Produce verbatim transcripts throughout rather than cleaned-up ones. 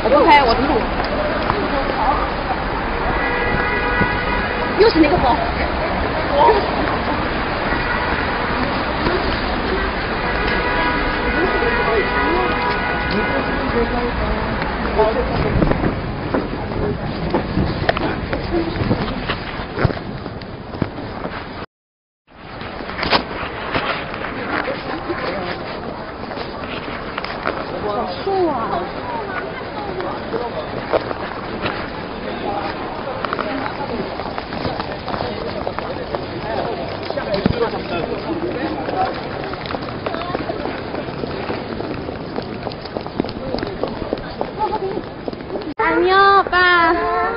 我不拍，我录。又是那个包。好瘦啊！安妞爸。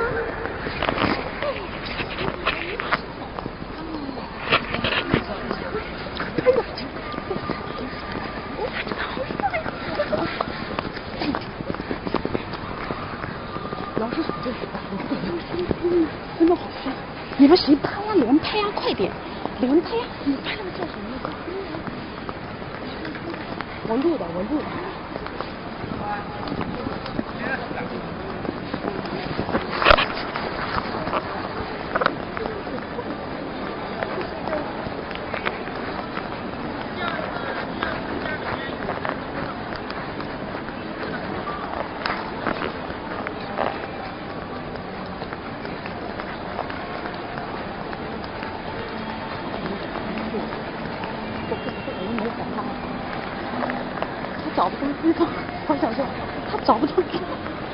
老师手机，真的好帅！你们谁拍呀？连拍呀，快点，连拍呀！你拍那个叫什么？我录的，我录的。他找不到地方，好想说，他找不到地方。